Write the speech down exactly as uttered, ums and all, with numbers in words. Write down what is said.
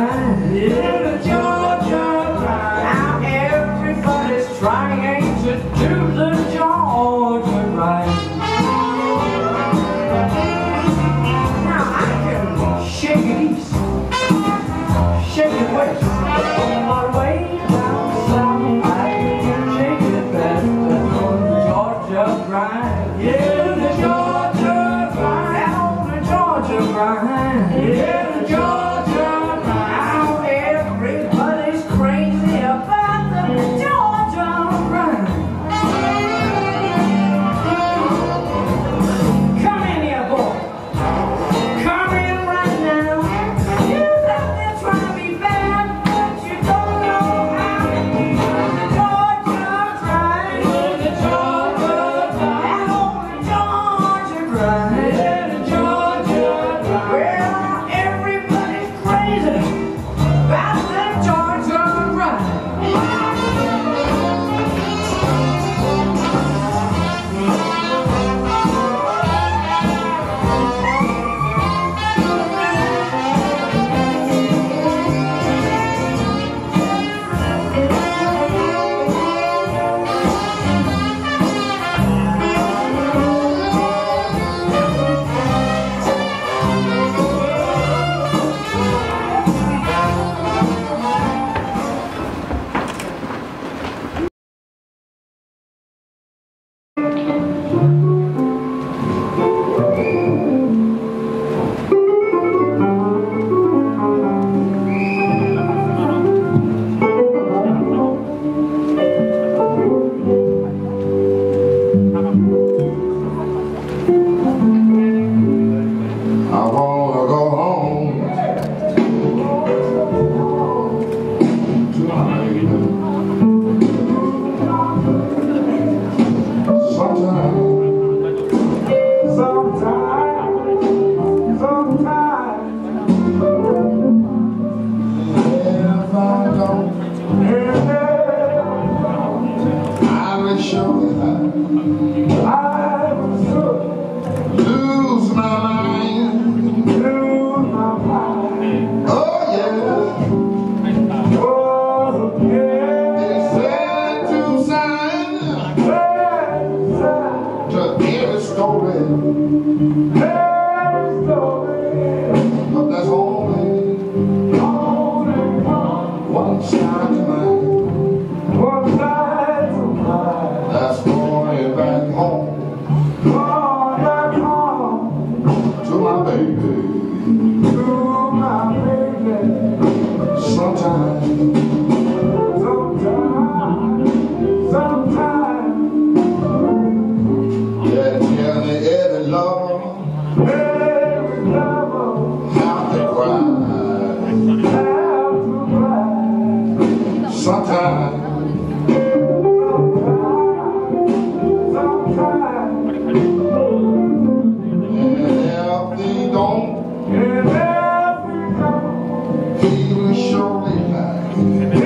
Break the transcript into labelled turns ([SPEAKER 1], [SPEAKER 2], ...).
[SPEAKER 1] grind. Yeah, the Georgia grind. Now everybody's trying to do the Georgia grind. Now I can shake it east, shake it west, all the way down south. I can shake it best on the Georgia grind. Yeah, the Georgia grind. On the Georgia grind. Yeah, the Georgia grind. Now everybody's crazy about the Georgia grind. Come in here, boy. Come in right now. You out there trying to be bad, but you don't know how. The Georgia grind. The Georgia grind. On the Georgia grind. Yeah, the Georgia grind. Well, everybody's crazy about the Georgia grind.
[SPEAKER 2] I wanna go home to my baby. Sometime, sometime, sometime. If I don't, I will surely have. I will surely lose my mind. Oh yeah. Oh yeah. It's sad to sign to every story, but that's only one side to mine. One side to mine. That's going back home. Going back home to my baby. To my baby. Sometimes, sometimes, sometimes. Yeah, nearly every lover, every lover have to cry, have to cry. Sometimes, sometimes, and if they don't, and if they don't, he will surely die.